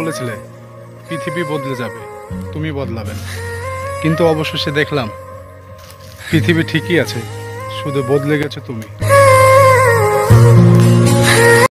বলেছিলে পৃথিবী বদলে যাবে, তুমি বদলাবে না, কিন্তু অবশেষে দেখলাম পৃথিবী ঠিকই আছে, শুধু বদলে গেছো তুমি।